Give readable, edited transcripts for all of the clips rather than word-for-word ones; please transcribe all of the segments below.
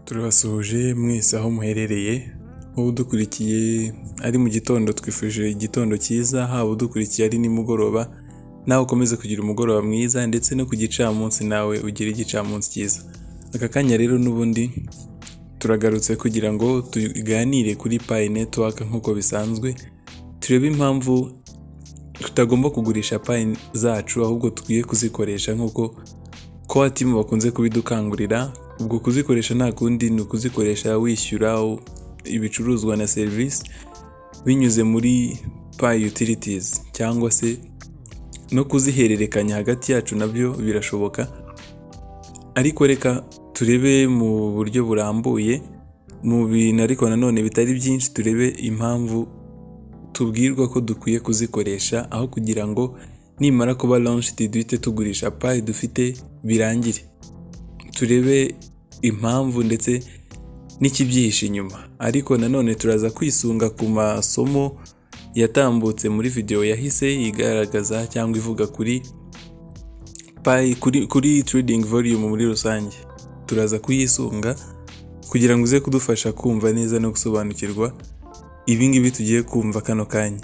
Turabasuhuje mwese aho muherereye, wowe udukurikiye ari mu gitondo twifuje igitondo cyiza, haba udukurikiye ari nimugoroba nawe ukomeze kugira umugoroba mwiza, ndetse no ku gicamunsi nawe ugire igicamunsi cyiza. Aka kanya rero n'ubundi turagarutse kugira ngo tuganire kuri Pi network nk'uko bisanzwe, turebe impamvu tutagomba kugurisha Pi zacu ahubwo tukwiye kuzikoresha nk'uko core team bakunze kubidukangurira. Ubwo kuzikoresha nta kundi ni ukuzikoresha wishyura ibicuruzwa na service binyuze muri Pi utilities, cyangwa se no kuzihererekanya hagati yacu nabyo birashoboka. Ariko reka turebe mu buryo burambuye mu bintu ariko nanone bitari byinshi, turebe impamvu tubwirwa ko dukwiye kuzikoresha aho kugira ngo nimara kuba launched duhite tugurisha Pi dufite birangire. Turebe impamvu ndetse n'ikibyihishe inyuma, ariko nanone turaza kwisunga ku masomo yatambutse muri video yahise yigaragaza cyangwa ivuga kuri Pi, kuri trading volume muri rusange. Turaza kuyisunga kugira ngo uze kudufasha kumva neza no gusobanukirwa ibingibi tugiye kumva kano kanya.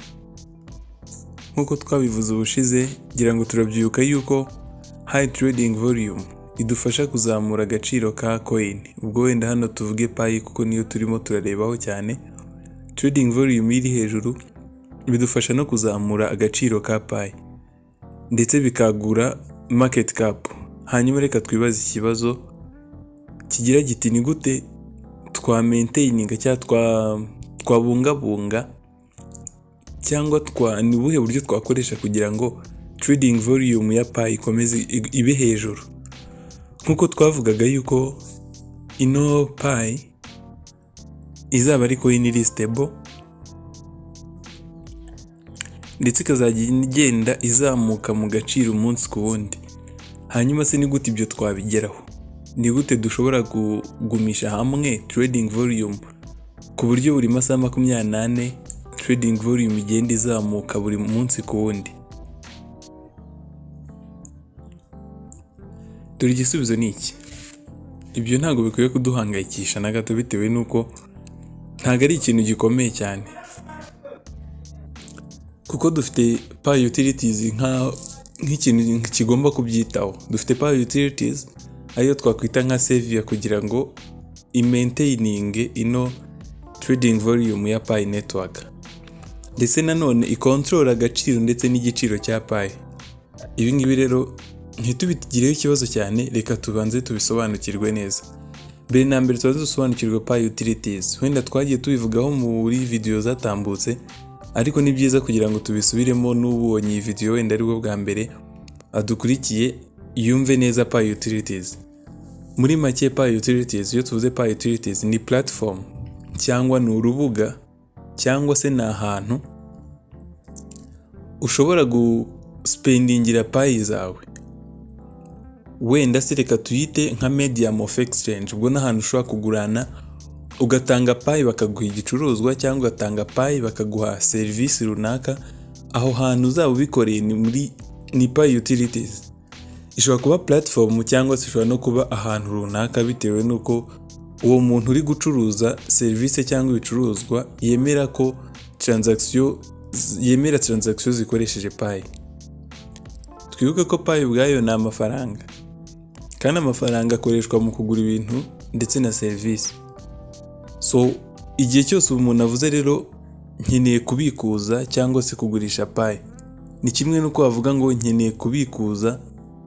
Nk'uko twabivuze ubushize, ngira ngo turabyuka yuko high trading volume idufasha kuzamura agaciro ka coin. Ubwo wenda hano tuvuge Pi kuko niyo turimo turarebaho cyane. Trading volume iri hejuru bidufasha no kuzamura agaciro ka Pi ndetse bikagura market cap. Hanyuma reka twibaze ikibazo kigira giti ni gute twa maintaining cyangwa twabungabunga cyangwa ni ubuhe buryo twakoresha kugira ngo trading volume ya Pi ikomeze ibe hejuru. Nkuko twavugaga yuko ino Pi izaba ari coin iri stable ndetse ikazajya igenda izamuka mu gaciro umunsi ku wundi. Hanyuma se ni gute ibyo twabigeraho? Ni gute dushobora kugumisha hamwe trading volume ku buryo buri masaha 28 trading volume igenda izamuka buri munsi ku wundi? Dore igisubizo ni iki. Ibyo ntabwo bikwiye kuduhangayikisha na gato, bitewe nuko ntabwo ari ikintu gikomeye cyane, kuko dufite Pi utilities nk'ikintu kigomba kubyitaho. Dufite Pi utilities ayo twakwita nka savior kugira ngo i-maintaining ino trading volume ya Pi network, ndetse nanone i-control agaciro ndetse n'igiciro cya Pi. Ibi ngibi rero ntitubigireho ikibazo cyane, reka tubanze tubisobanukirwe neza. Mbere na mbere tubanze dusobanukirwe Pi utilities. Wenda twagiye tubivugaho muri video zatambutse, ariko ni byiza kugira ngo tubisubiremo n'ubonye iyi video wenda aribwo bwa mbere adukurikiye yumve neza Pi utilities. Muri make Pi utilities, iyo tuvuze Pi utilities ni platform cyangwa ni urubuga cyangwa se ni ahantu ushobora guspendingira Pi zawe. Wenda se reka tuyite nka medium of exchange. Ubwo n'ahantu ushobora kugurana, ugatanga Pi bakaguha igicuruzwa, cyangwa ugatanga Pi bakaguha service runaka. Aho hantu uzaba ubikoreye ni Pi utilities. Ishobora kuba platform cyangwa se ishobora no kuba ahantu runaka, bitewe nuko uwo muntu uri gucuruza service cyangwa ibicuruzwa yemera transaction zikoresheje Pi. Twibuke ko Pi ubwayo ni amafaranga, kandi amafaranga akoreshwa mu kugura ibintu ndetse na service. So igihe cyose umuntu avuze rero nkeneye kubikuza cyangwa se kugurisha Pi, ni kimwe nuko wavuga ngo nkeneye kubikuza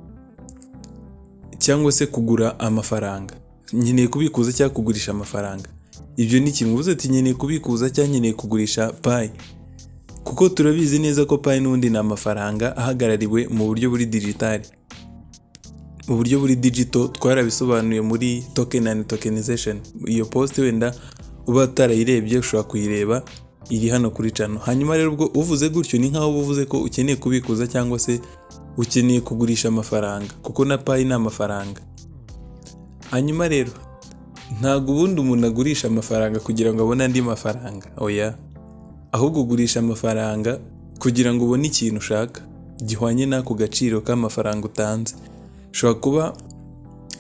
cyangwa se kugura amafaranga. Nkeneye kubikuza cyangwa kugurisha amafaranga, ibyo ni kimwe. Uvuze ati nkeneye kubikuza cyangwa nkeneye kugurisha Pi, kuko turabizi neza ko Pi n'undi ni amafaranga ahagarariwe mu buryo buri digital. Mu buryo buri digital twarabisobanuye muri token and tokenization. Iyo post wenda uba utarayirebye ushobora kuyireba, iri hano kuri channel. Hanyuma rero ubwo uvuze gutyo ni nkaho uvuze ko ukeneye kubikuza cyangwa se ukeneye kugurisha amafaranga, kuko na Pi ni amafaranga. Hanyuma rero ntabwo ubundi umuntu agurisha amafaranga kugira ngo abone andi mafaranga, oya. Ahubwo ugurisha amafaranga kugira ngo ubone ikintu ushaka gihwanye n'ako gaciro k'amafaranga utanze. Ushobora kuba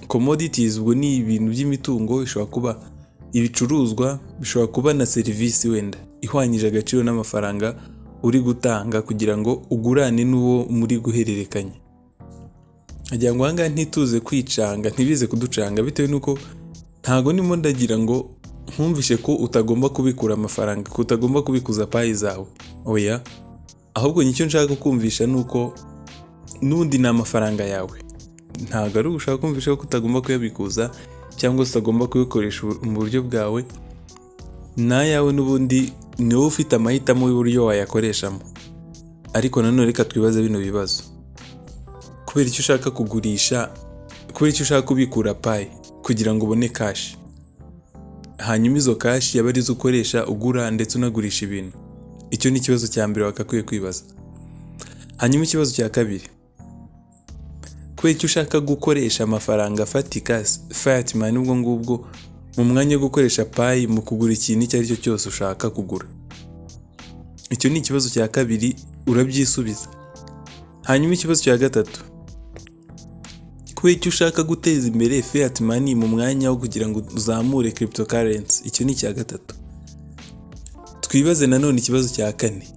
commodities ubwo ni ibintu by'imitungo, bishobora kuba ibicuruzwa, bishobora kuba na serivisi wenda ihwanyije agaciro n'amafaranga uri gutanga kugira ngo ugurane n'uwo muri guhererekanya. Agira ngo ahangaha ntituze kwicanga, ntibize kuducanga bitewe nuko ntago nimo ndagira ngo nkumvishe ko utagomba kubikura amafaranga, ko utagomba kubikuza payi zawe. Oya, ahubwo nicyo nshaka kumvisha nuko n'undi ni amafaranga yawe. Ntago ari ushaka kumvisha ko utagomba kuyabikuza cyangwa se utagomba kubikoresha mu buryo bwawe. Nayawe n'ubundi ni wowe ufite amahitamo y'uburyo wayakoreshamo. Ariko nanone reka twibaze bino bibazo. Kubera icyo ushaka kugurisha, kubera icyo ushaka kubikura payi kugira ngo ubone cash. Hanyuma izo cash yaba arizo ukoresha ugura ndetse unagurisha ibintu. Icyo ni ikibazo cya mbere wakakwiye kwibaza. Hanyuma ikibazo cya kabiri, kubera icyo ushaka gukoresha amafaranga afatika fiat money ubwo ngubwo mu mwanya wo gukoresha payi mu kugura ikintu icyo ari cyo cyose ushaka kugura. Icyo ni ikibazo cya kabiri, urabyisubiza. Hanyuma ikibazo cya gatatu, kubera icyo ushaka guteza imbere fiat money mu mwanya wo kugira ngo uzamure cryptocurrency. Icyo ni icya gatatu. Twibaze nanone ikibazo cya kane,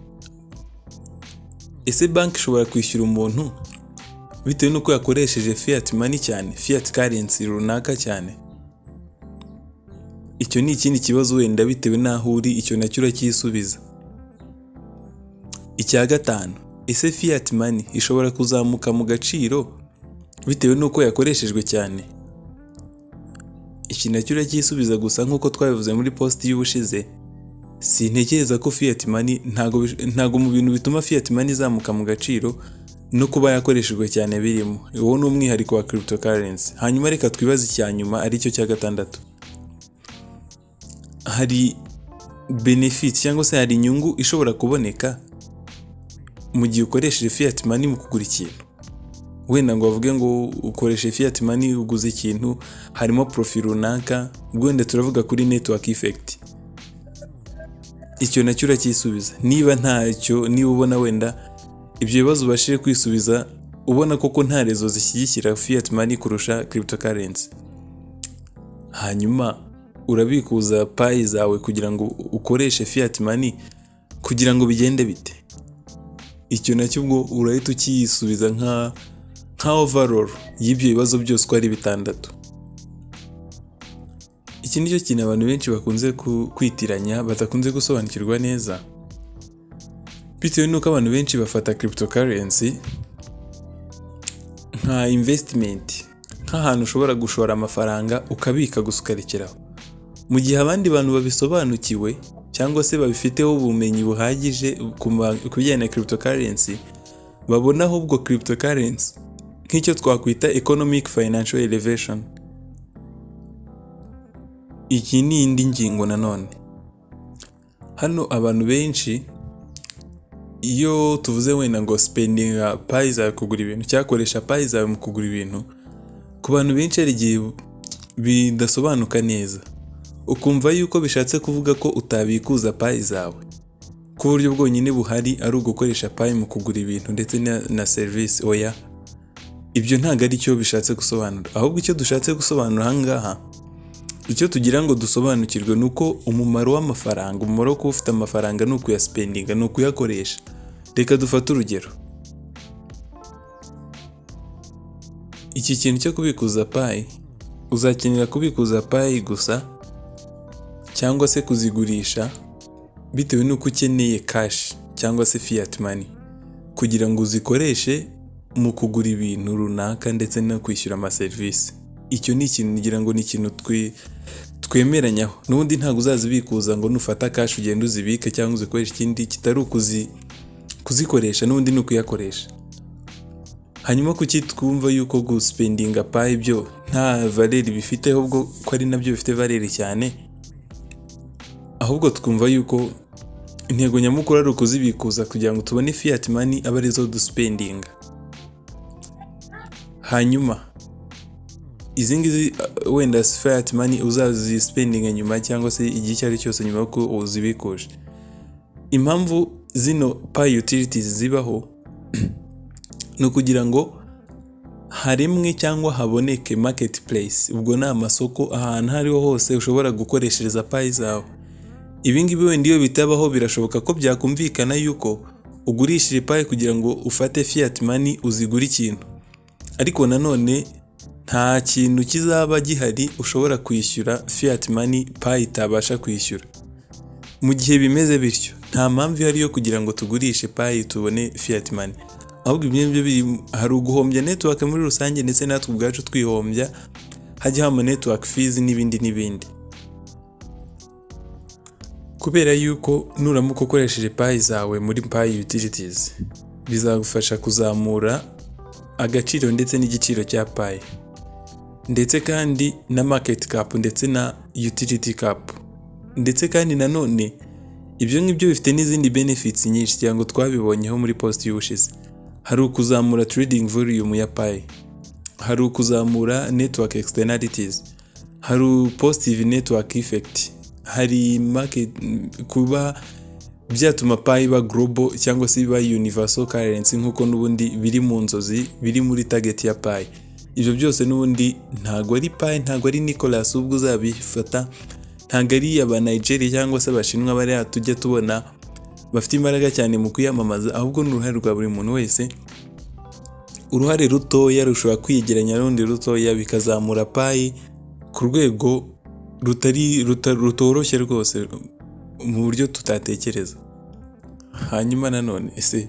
ese banki ishobora kwishyura umuntu bitewe nuko yakoresheje fiat money cyane, fiat currency runaka cyane? Icyo ni ikindi kibazo wenda bitewe naho uri, icyo nacyo uracyisubiza. Icya gatanu, ese fiat money ishobora kuzamuka mu gaciro bitewe nuko yakoreshejwe cyane? Iki nacyo uracyisubiza, gusa nkuko twabivuze muri post y'ubushize, sintekereza ko fiat money ntago mu bintu bituma fiat money izamuka mu gaciro no kuba yakoreshejwe cyane birimo. Uwo ni umwihariko wa cryptocurrency. Hanyuma reka twibaze icya nyuma, ari cyo cya gatandatu. Hari benefit cyangwa se hari inyungu ishobora kuboneka mu gihe ukoresheje fiat money mu kugura ikintu. Wenda ngo bavuge ngo ukoreshe fiat money uguze ikintu, harimo profit runaka, wenda turavuga kuri network effect. Icyo nacyo uracyisubiza. Niba ntacyo, niba ubona wenda ibyo bibazo ubashije kwisubiza, ubona koko nta rezo zishyigikira fiat money kurusha cryptocurrency, hanyuma urabikuza payi zawe kugira ngo ukoreshe fiat money kugira ngo bigende bite? Icyo nacyo ubwo urahita ukiyisubiza nka overall y'ibyo bibazo byose uko ari bitandatu. Iki nicyo kintu abantu benshi bakunze kwitiranya, batakunze gusobanukirwa neza, bitewe nuko abantu benshi bafata cryptocurrency nka investment, nk'ahantu ushobora gushora amafaranga ukabika gusa ukarekeraho. Mu gihe abandi bantu babisobanukiwe cyangwa se babifiteho ubumenyi buhagije ku bijyanye na cryptocurrency, babona ahubwo cryptocurrency nk'icyo twakwita economic financial elevation. Iki ni indi ngingo nanone. Hano abantu benshi iyo tuvuze wenda ngo spending payi zawe kugura ibintu, cyakoresha payi zawe mu kugura ibintu, ku bantu benshi hari igihe bidasobanuka neza, ukumva yuko bishatse kuvuga ko utabikuza payi zawe, ku buryo bwonyine buhari ari ugukoresha payi mu kugura ibintu ndetse na service. Oya, ibyo ntabwo ari cyo bishatse gusobanura. Ahubwo icyo dushatse gusobanura ahangaha, icyo tugira ngo dusobanukirwe nuko umumaro w'amafaranga, umumaro wo kuba ufite amafaranga ni ukuyaspendinga, ni ukuyakoresha. Reka dufate urugero. Iki kintu cyo kubikuza payi, uzakenera kubikuza payi gusa cyangwa se kuzigurisha bitewe nuko ukeneye cash cyangwa se fiat money kugira ngo uzikoreshe mu kugura ibintu runaka ndetse no kwishyura amaserivisi. Icyo ni ikintu ngira ngo ni ikintu twemeranyaho. N'ubundi ntabwo uzazibikuza ngo nufata cash ugenda uzibike cyangwa uzikoresha ikindi kitari kuzikoresha, n'ubundi ni ukuyakoresha. Hanyuma kuki twumva yuko guspendinga payi byo nta valeur bifite, ahubwo ko ari nabyo bifite valeur cyane? Ahubwo twumva yuko intego nyamukuru ari ukuzibikuza kugira ngo tubone fiat money aba arizo duspendinga. Hanyuma izi ngizi wenda fiat money uzazispendinga nyuma cyangwa se igihe icyo ari cyose nyuma ko uzibikuje. Impamvu zino payi utilities zibaho ni ukugira ngo haremwe cyangwa haboneke marketplace. Ubwo ni amasoko ahantu hariho hose ushobora gukoreshereza payi zawe. Ibi ngibi wenda iyo bitabaho birashoboka ko byakumvikana yuko ugurishije payi kugira ngo ufate fiat money uzigura ikintu, ariko nanone nta kintu kizaba gihari ushobora kwishyura fiat money payi itabasha kwishyura. Mu gihe bimeze bityo nta mpamvu ihari yo kugira ngo tugurishe payi tubone fiat money, ahubwo ibyo hari uguhombya network muri rusange ndetse natwe ubwacu twihombya, hajya hama network fees n'ibindi. Kubera yuko nuramuka ukoresheje payi zawe muri payi utilities bizagufasha kuzamura agaciro ndetse n'igiciro cya payi, ndetse kandi na market cap ndetse na utility cap, ndetse kandi nanone ibyo ngibyo bifite n'izindi benefits nyinshi cyangwa twabibonyeho muri post y'ubushize. Hari ukuzamura trading volume ya payi, hari ukuzamura network externalities, hari positive network effect, hari market kuba byatuma payi ba global cyangwa se ba universal currency nk'uko n'ubundi biri mu nzozi biri muri target ya payi. Ibyo byose n'ubundi ntago ari payi, ntago ari Nicolas ubwo uzabifata, ntago ari aba Nigeria cyangwa se abashinwa bari tujya tubona bafite imbaraga cyane mu kuyamamaza, ahubwo n'uruhare rwa buri muntu wese. Uruhare rutoya rushobora kwiyegeranya n'urundi rutoya bikazamura payi ku rwego rutoroshye rwose mu buryo tutatekereza. Hanyuma nanone ese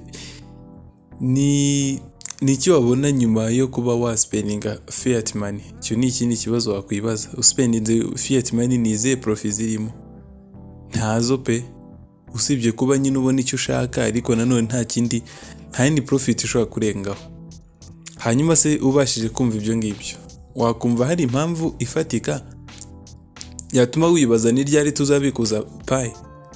ni iki wabona nyuma yo kuba waspendinga fiat money? Icyo ni ikindi kibazo wakwibaza. Uspendinze fiat money ni izihe profit zirimo? Ntazo pe, usibye kuba nyine ubona icyo ushaka, ariko nanone nta yindi profit ushobora kurengaho. Hanyuma se ubashije kumva ibyo ngibyo, wakumva hari impamvu ifatika yatuma wibaza ni ryari tuzabikuza payi,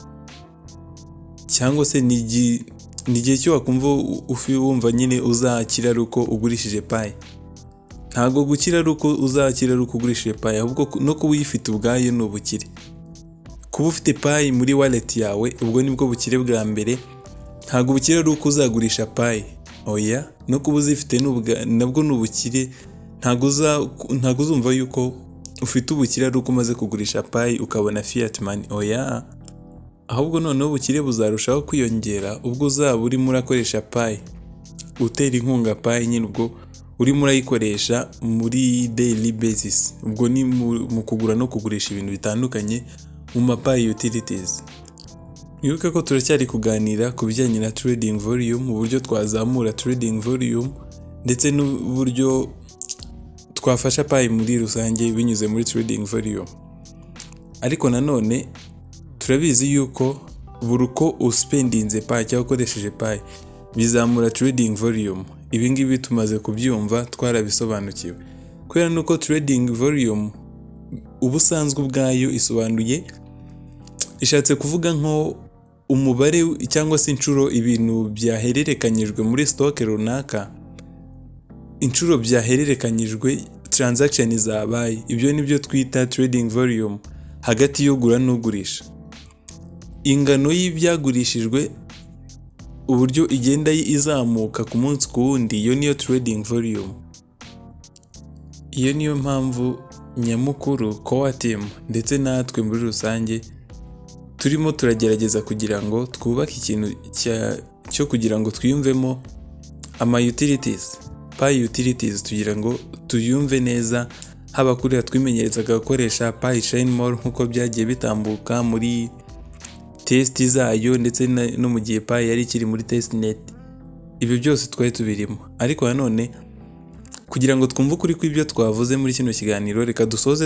cyangwa se ni igihe cyo wakumva wumva nyine uzakira ari uko ugurishije payi. Ntago gukira ari uko uzakira ari uko ugurishije payi, ahubwo no kuba uyifite ubwayo ni ubukire. Kuba ufite payi muri wallet yawe ubwo nibwo bukire bwa mbere. Ntago ubukire ari uko uzagurisha payi, oya, no kuba uzifite nabwo ni ubukire. Ntago uzumva yuko ufite ubukire ari uko umaze kugurisha payi ukabona fiat money, oya, ahubwo noneho ubukire buzarushaho kwiyongera ubwo uzaba urimo urakoresha payi, utera inkunga payi nyine, ubwo urimo urayikoresha muri daily basis. Ubwo ni mu kugura no kugurisha ibintu bitandukanye mu mapayi utilities. Mwibuke ko turacyari kuganira ku bijyanye na trading volume, uburyo twazamura trading volume ndetse n'uburyo twafasha payi muri rusange binyuze muri trading volume. Ariko nanone turabizi yuko buri uko uspendinze payi cyangwa ukoresheje payi bizamura trading volume. Ibi ngibi tumaze kubyumva, twarabisobanukiwe. Kubera nuko trading volume ubusanzwe ubwayo isobanuye, ishatse kuvuga nko umubare cyangwa se inshuro ibintu byahererekanyijwe muri stock runaka, inshuro byahererekanyijwe, transaction zabaye. Ibyo nibyo twita trading volume hagati y'ugura n'ugurisha. Ingano y'ibyagurishijwe uburyo igenda izamuka ku munsi ku wundi, iyo niyo trading volume. Iyo niyo mpamvu nyamukuru core team ndetse natwe muri rusange turimo turagerageza kugira ngo twubake ikintu cyo kugira ngo twiyumvemo ama utilities, payi utilities, tugira ngo tuyumve neza. Haba kuri twimenyerezaga gukoresha payi chain more nkuko byagiye bitambuka muri test zayo, ndetse no mu gihe payi yari ikiri muri testnet. Ibyo byose twari tubirimo, ariko nanone kugira ngo twumve ukuri kw'ibyo twavuze muri kino kiganiro, reka dusoze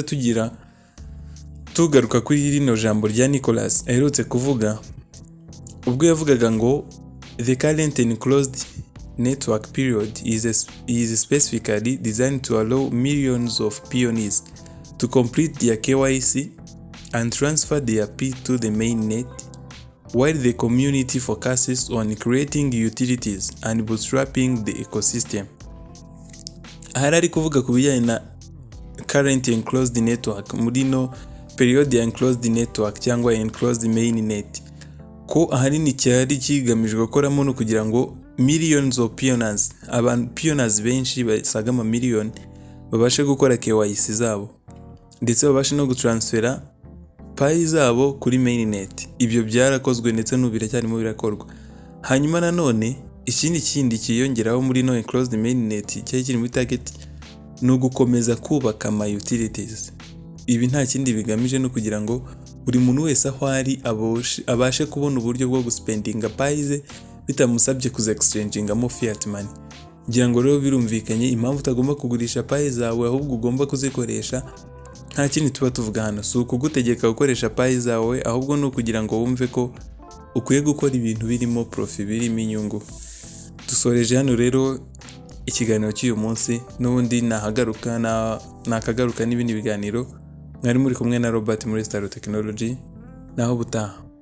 tugaruka kuri rino jambo rya Nicolas aherutse kuvuga ubwo yavugaga ngo the current enclosed network period is specifically designed to allow millions of pioneers to complete their KYC and transfer their P to the mainnet, while the community focuses on creating utilities and bootstrapping the ecosystem. Ahari ari kuvuga ku bijyanye na current enclosed network muri no period ya enclosed network cyangwa enclosed mainnet, ko ahanini cyari kigamijwe gukoramo no kugira ngo millions of pioneers, abantu pioneers benshi basaga ama miliyoni babashe gukora KYC zabo ndetse babashe no gutransfera payi zabo kuri mainnet. Ibyo byarakozwe ndetse n'ubu biracyarimo birakorwa. Hanyuma nanone ikindi kiyongeraho muri no enclosed mainnet cyari kiri muri target no gukomeza kubaka ama utilities. Ibi nta kindi bigamije no kugira ngo buri muntu wese aho ari abashe kubona uburyo bwo guspendinga payize bitamusabye kuza exchangingamo fiat money. Ngira ngo rero birumvikanye impamvu utagomba kugurisha payi zawe ahubwo ugomba kuzikoresha. Nta kindi tuba tuvuga hano, si ukugutegeka gukoresha payi zawe, ahubwo no kugira ngo wumve ko ukwiye gukora ibintu birimo profit, birimo inyungu. Dusoreje hano rero ikiganiro cy'uyu munsi, n'ubundi nakagaruka n'ibindi biganiro. Mwari muri kumwe na Robert muri Staro Technology, naho butaha.